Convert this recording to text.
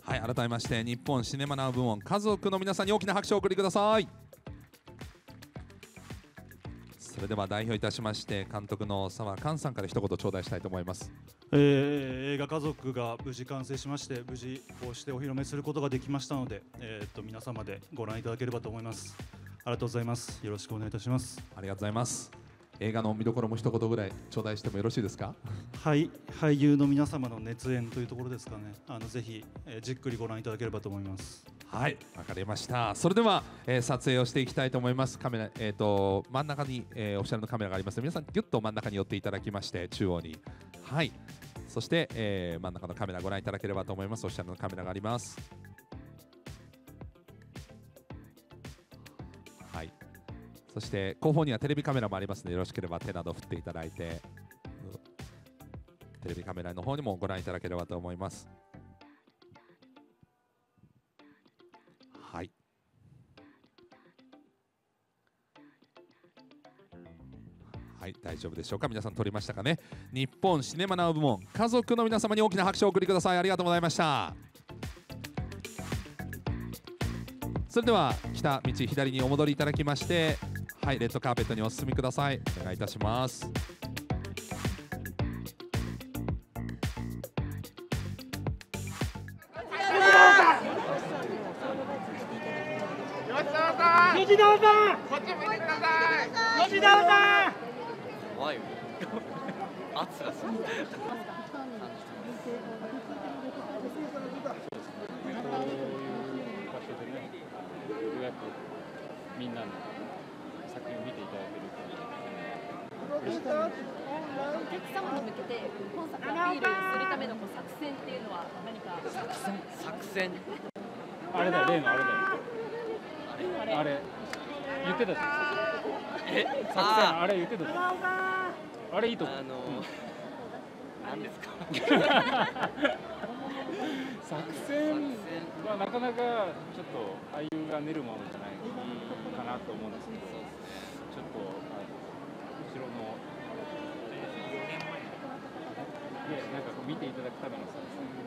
はい、改めまして日本シネマナウ部門家族の皆さんに大きな拍手をお送りください。それでは代表いたしまして監督の澤寛さんから一言頂戴したいと思います。 映画家族が無事完成しまして、無事こうしてお披露目することができましたので、皆様でご覧いただければと思います。ありがとうございます。よろしくお願いいたします。 ありがとうございます。映画の見どころも一言ぐらい頂戴してもよろしいですか。 はい、俳優の皆様の熱演というところですかね。ぜひ、じっくりご覧いただければと思います。 はい、わかりました。それでは、撮影をしていきたいと思います。カメラ、真ん中に、オフィシャルのカメラがありますので、皆さんギュッと真ん中に寄っていただきまして、中央に。はい。そして、真ん中のカメラご覧いただければと思います。オフィシャルのカメラがあります。はい。そして後方にはテレビカメラもありますので、よろしければ手など振っていただいて、テレビカメラの方にもご覧いただければと思います。はい。はい、大丈夫でしょうか。皆さん撮りましたかね。日本シネマナウ部門家族の皆様に大きな拍手をお送りください。ありがとうございました。それでは来た道左にお戻りいただきまして、はい、レッドカーペットにお進みください。お願いいたします。 吉田さん、こっち向いてください。吉田さん。 怖いよ。圧がすごい。みんなの作品を見ていただけると。 お客様に向けて本作をアピールするための作戦っていうのは何か。 作戦。 あれだよ、例のあれだよ。あれ言ってたじゃん。作戦あれ言ってたじゃん。あれいいと思う。 何ですか。 作戦はなかなかちょっと俳優が練るものじゃないかなと思うんですけど、ちょっと後ろのなんか見ていただくための作戦